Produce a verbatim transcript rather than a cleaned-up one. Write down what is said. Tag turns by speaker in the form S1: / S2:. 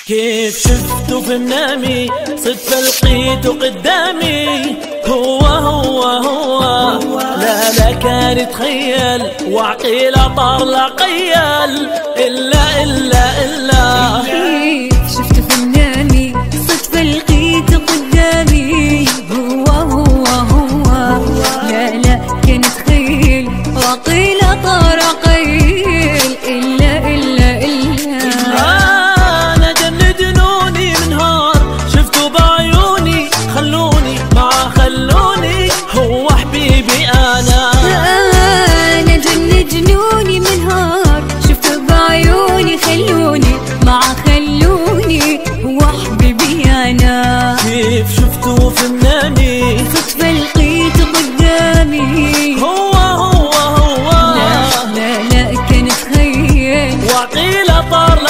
S1: كيف شفته في منامي صدفة لقيته قدامي، هو هو هو لا لا كان يتخيل وعقيل طار لا قيل إلا إلا إلا.
S2: كيف شفته في منامي صدفة لقيته قدامي، هو هو هو لا لا كان يتخيل وعقيل طار قيل إلا إلا إلا.
S1: هو حبيبي أنا
S2: أنا جن جنوني من نهار شفته بعيوني، خلوني مع خلوني هو حبيبي أنا.
S1: كيف شفته في منامي
S2: صدفة لقيته قدامي،
S1: هو هو هو
S2: لا لا لا كان يتخيل
S1: وعقيل طار